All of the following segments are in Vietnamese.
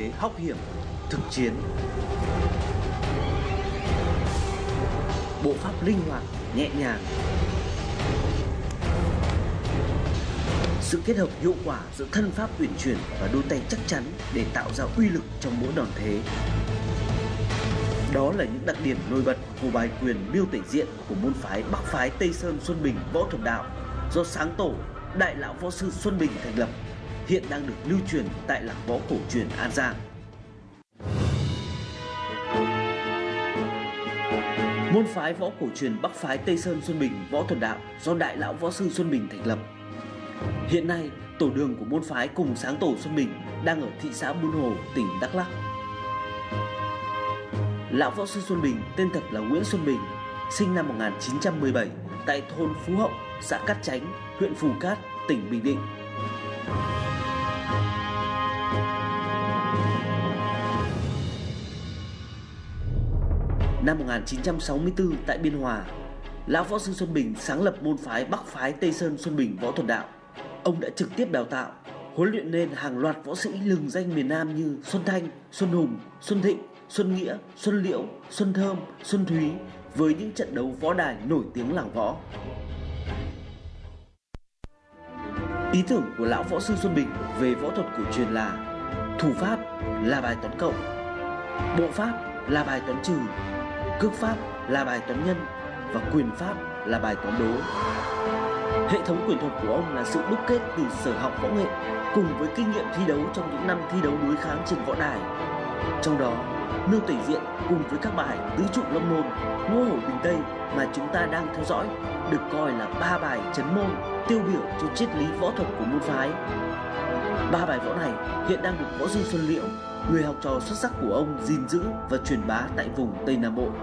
thế hóc hiểm, thực chiến. Bộ pháp linh hoạt, nhẹ nhàng. Sự kết hợp hiệu quả giữa thân pháp uyển chuyển và đôi tay chắc chắn để tạo ra uy lực trong mỗi đòn thế. Đó là những đặc điểm nổi bật của bài quyền Miêu Tể Diện của môn phái Bắc phái Tây Sơn Xuân Bình Võ Thuật Đạo do sáng tổ Đại lão võ sư Xuân Bình thành lập, hiện đang được lưu truyền tại làng võ cổ truyền An Giang. Môn phái võ cổ truyền Bắc phái Tây Sơn Xuân Bình Võ Thuật Đạo do Đại lão võ sư Xuân Bình thành lập. Hiện nay, tổ đường của môn phái cùng sáng tổ Xuân Bình đang ở thị xã Buôn Hồ, tỉnh Đắk Lắk. Lão võ sư Xuân Bình tên thật là Nguyễn Xuân Bình, sinh năm 1917 tại thôn Phú Hậu, xã Cát Chánh, huyện Phù Cát, tỉnh Bình Định. Năm 1964 tại Biên Hòa, lão võ sư Xuân Bình sáng lập môn phái Bắc phái Tây Sơn Xuân Bình Võ Thuật Đạo. Ông đã trực tiếp đào tạo, huấn luyện nên hàng loạt võ sĩ lừng danh miền Nam như Xuân Thanh, Xuân Hùng, Xuân Thịnh, Xuân Nghĩa, Xuân Liễu, Xuân Thơm, Xuân Thúy với những trận đấu võ đài nổi tiếng làng võ. Ý tưởng của lão võ sư Xuân Bình về võ thuật cổ truyền là thủ pháp là bài toán cộng, bộ pháp là bài toán trừ, cước pháp là bài toán nhân và quyền pháp là bài toán đố. Hệ thống quyền thuật của ông là sự đúc kết từ sở học võ nghệ cùng với kinh nghiệm thi đấu trong những năm thi đấu đối kháng trên võ đài. Trong đó, Miêu Tể Diện cùng với các bài Tứ Trụ Lâm Môn, Ngô Hổ Bình Tây mà chúng ta đang theo dõi được coi là 3 bài chấn môn tiêu biểu cho triết lý võ thuật của môn phái. 3 bài võ này hiện đang được võ sư Xuân Liễu, người học trò xuất sắc của ông, gìn giữ và truyền bá tại vùng Tây Nam Bộ.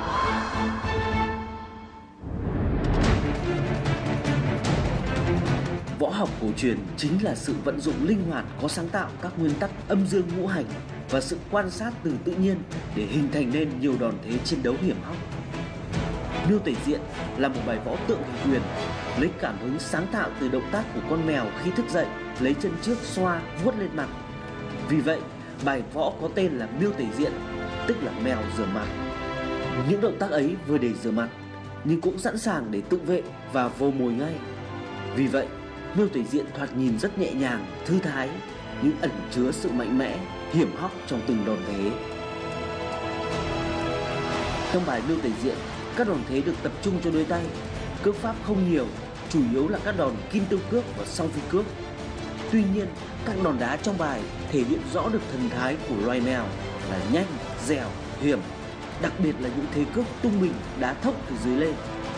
Võ học cổ truyền chính là sự vận dụng linh hoạt có sáng tạo các nguyên tắc âm dương ngũ hành và sự quan sát từ tự nhiên để hình thành nên nhiều đòn thế chiến đấu hiểm hóc. Miêu Tể Diện là một bài võ tượng hình quyền, lấy cảm hứng sáng tạo từ động tác của con mèo khi thức dậy, lấy chân trước xoa vuốt lên mặt. Vì vậy, bài võ có tên là Miêu Tể Diện, tức là mèo rửa mặt. Những động tác ấy vừa để rửa mặt, nhưng cũng sẵn sàng để tự vệ và vô mồi ngay. Vì vậy, Miêu Tể Diện thoạt nhìn rất nhẹ nhàng, thư thái, nhưng ẩn chứa sự mạnh mẽ, hiểm hóc trong từng đòn thế. Trong bài Miêu Tể Diện, các đòn thế được tập trung cho đôi tay, cước pháp không nhiều, chủ yếu là các đòn kim tiêu cước và song phi cước. Tuy nhiên, các đòn đá trong bài thể hiện rõ được thần thái của loài mèo là nhanh, dẻo, hiểm, đặc biệt là những thế cước tung mình đá thốc từ dưới lên.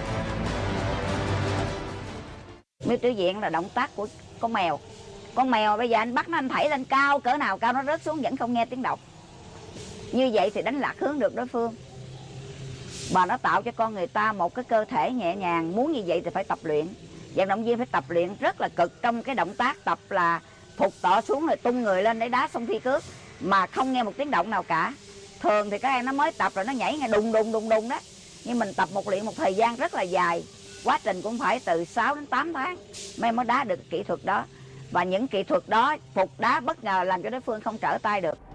Miêu Tể Diện là động tác của con mèo. Con mèo bây giờ anh bắt nó, anh thảy lên cao cỡ nào cao nó rớt xuống vẫn không nghe tiếng động. Như vậy thì đánh lạc hướng được đối phương. Và nó tạo cho con người ta một cái cơ thể nhẹ nhàng. Muốn như vậy thì phải tập luyện. Vận động viên phải tập luyện rất là cực trong cái động tác tập là thụt tọ xuống rồi tung người lên để đá song phi cước mà không nghe một tiếng động nào cả. Thường thì các em nó mới tập rồi nó nhảy nghe đùng đùng đùng đùng đó. Nhưng mình tập luyện một thời gian rất là dài. Quá trình cũng phải từ 6 đến 8 tháng mới đá được kỹ thuật đó. Và những kỹ thuật đó phục đá bất ngờ làm cho đối phương không trở tay được.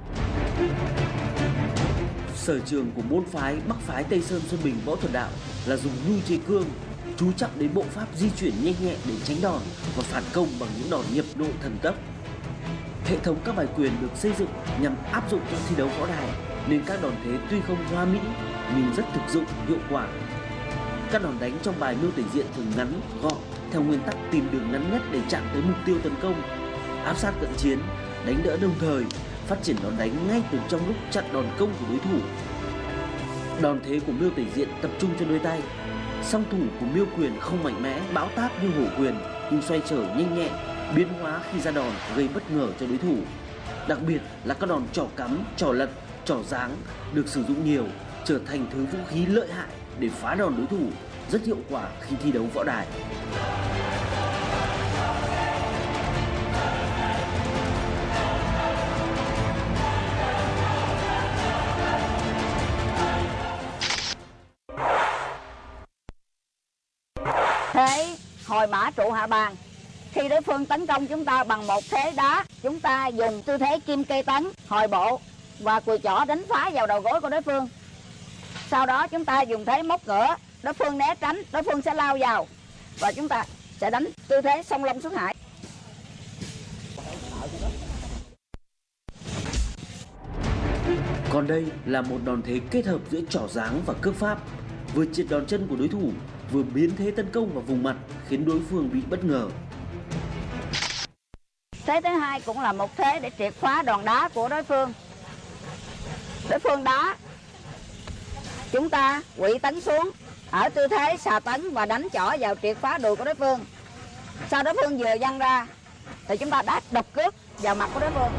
Sở trường của môn phái Bắc phái Tây Sơn Xuân Bình Võ Thuật Đạo là dùng nhu chế cương, chú trọng đến bộ pháp di chuyển nhanh nhẹ để tránh đòn và phản công bằng những đòn nhập độ thần tốc. Hệ thống các bài quyền được xây dựng nhằm áp dụng trong thi đấu võ đài nên các đòn thế tuy không hoa mỹ nhưng rất thực dụng, hiệu quả. Các đòn đánh trong bài Miêu Tể Diện thường ngắn, gọn theo nguyên tắc tìm đường ngắn nhất để chạm tới mục tiêu tấn công, áp sát cận chiến, đánh đỡ đồng thời, phát triển đòn đánh ngay từ trong lúc chặn đòn công của đối thủ. Đòn thế của Miêu Tể Diện tập trung cho đôi tay. Song thủ của Miêu Quyền không mạnh mẽ, bão táp như Hổ Quyền nhưng xoay trở nhanh nhẹn, biến hóa khi ra đòn gây bất ngờ cho đối thủ. Đặc biệt là các đòn trỏ cắm, trỏ lật, trỏ giáng được sử dụng nhiều, trở thành thứ vũ khí lợi hại để phá đòn đối thủ, rất hiệu quả khi thi đấu võ đài. Thế hồi mã trụ hạ bàn, Khi đối phương tấn công chúng ta bằng một thế đá, chúng ta dùng tư thế kim kê tấn, hồi bộ và cùi chỏ đánh phá vào đầu gối của đối phương. Sau đó chúng ta dùng thế móc ngựa, đối phương né tránh, đối phương sẽ lao vào và chúng ta sẽ đánh tư thế song long xuất hải. Còn đây là một đòn thế kết hợp giữa trỏ dáng và cước pháp, vừa triệt đòn chân của đối thủ, vừa biến thế tấn công vào vùng mặt khiến đối phương bị bất ngờ. Thế thứ hai cũng là một thế để triệt phá đòn đá của đối phương. Đối phương đá, chúng ta quỵ tấn xuống ở tư thế xà tấn và đánh chỏ vào triệt phá đùi của đối phương. Sau đối phương vừa văng ra thì chúng ta đá độc cước vào mặt của đối phương.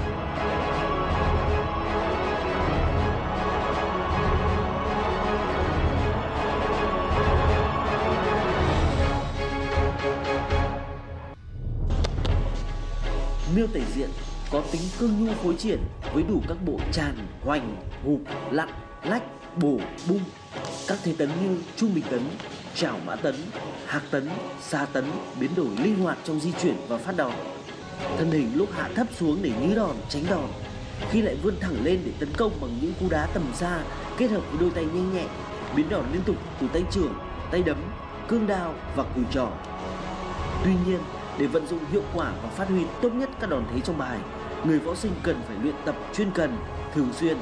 Miêu Tẩy Diện có tính cương nhu phối triển với đủ các bộ tràn, hoành, hụp, lặn, lách, bổ, bung. Các thế tấn như trung bình tấn, chảo mã tấn, hạc tấn, xa tấn biến đổi linh hoạt trong di chuyển và phát đòn. Thân hình lúc hạ thấp xuống để nhứ đòn, tránh đòn, khi lại vươn thẳng lên để tấn công bằng những cú đá tầm xa kết hợp với đôi tay nhanh nhẹn, biến đòn liên tục từ tay chưởng, tay đấm, cương đao và cùi trỏ. Tuy nhiên, để vận dụng hiệu quả và phát huy tốt nhất các đòn thế trong bài, người võ sinh cần phải luyện tập chuyên cần, thường xuyên.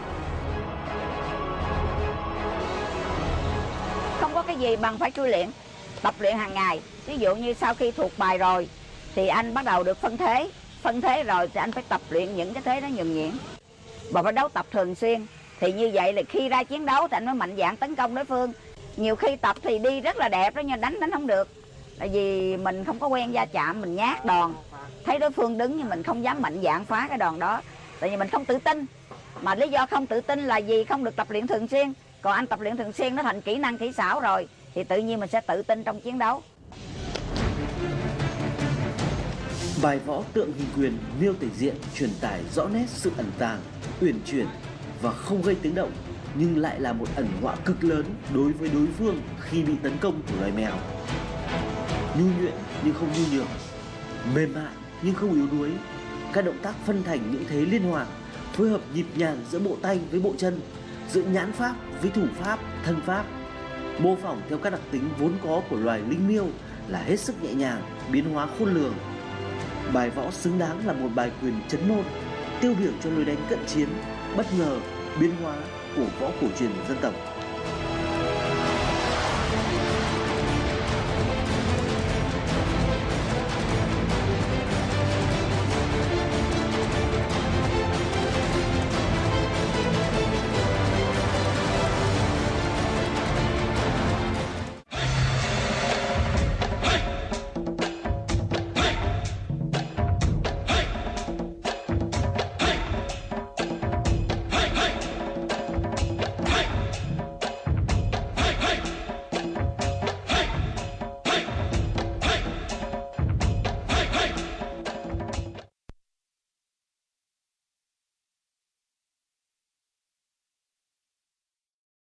Không có cái gì bằng phải chui luyện, tập luyện hàng ngày. Ví dụ như sau khi thuộc bài rồi thì anh bắt đầu được phân thế rồi thì anh phải tập luyện những cái thế đó nhuần nhuyễn và phải đấu tập thường xuyên. Thì như vậy là khi ra chiến đấu thì anh mới mạnh dạn tấn công đối phương. Nhiều khi tập thì đi rất là đẹp đó nhưng đánh không được. Tại vì mình không có quen va chạm, mình nhát đòn, thấy đối phương đứng nhưng mình không dám mạnh dạn phá cái đòn đó. Tại vì mình không tự tin. Mà lý do không tự tin là vì không được tập luyện thường xuyên. Còn anh tập luyện thường xuyên nó thành kỹ năng kỹ xảo rồi thì tự nhiên mình sẽ tự tin trong chiến đấu. Bài võ tượng hình quyền Miêu Tẩy Diện truyền tải rõ nét sự ẩn tàng, uyển chuyển và không gây tiếng động, nhưng lại là một ẩn họa cực lớn đối với đối phương khi bị tấn công của loài mèo. Nhu nhuyễn nhưng không nhu nhược, mềm mại nhưng không yếu đuối. Các động tác phân thành những thế liên hoàn, phối hợp nhịp nhàng giữa bộ tay với bộ chân, giữa nhãn pháp với thủ pháp, thân pháp, mô phỏng theo các đặc tính vốn có của loài linh miêu là hết sức nhẹ nhàng, biến hóa khôn lường. Bài võ xứng đáng là một bài quyền chấn môn, tiêu biểu cho lối đánh cận chiến, bất ngờ, biến hóa của võ cổ truyền dân tộc.